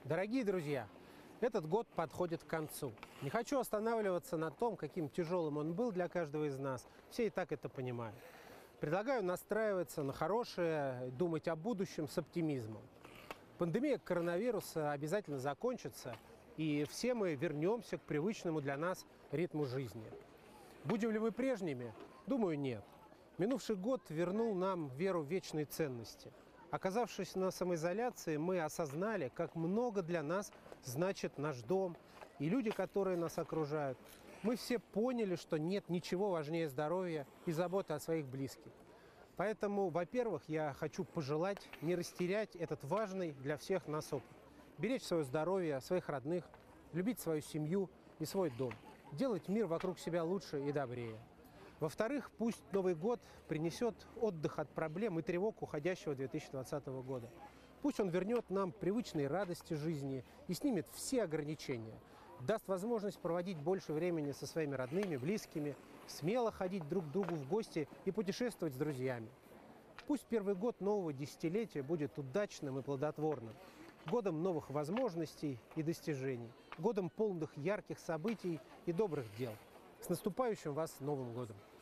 Дорогие друзья, этот год подходит к концу. Не хочу останавливаться на том, каким тяжелым он был для каждого из нас. Все и так это понимают. Предлагаю настраиваться на хорошее, думать о будущем с оптимизмом. Пандемия коронавируса обязательно закончится, и все мы вернемся к привычному для нас ритму жизни. Будем ли мы прежними? Думаю, нет. Минувший год вернул нам веру в вечные ценности. Оказавшись на самоизоляции, мы осознали, как много для нас значит наш дом и люди, которые нас окружают. Мы все поняли, что нет ничего важнее здоровья и заботы о своих близких. Поэтому, во-первых, я хочу пожелать не растерять этот важный для всех нас опыт. Беречь свое здоровье, своих родных, любить свою семью и свой дом. Делать мир вокруг себя лучше и добрее. Во-вторых, пусть Новый год принесет отдых от проблем и тревог уходящего 2020 года. Пусть он вернет нам привычные радости жизни и снимет все ограничения. Даст возможность проводить больше времени со своими родными, близкими, смело ходить друг к другу в гости и путешествовать с друзьями. Пусть первый год нового десятилетия будет удачным и плодотворным. Годом новых возможностей и достижений. Годом полных ярких событий и добрых дел. С наступающим вас Новым годом!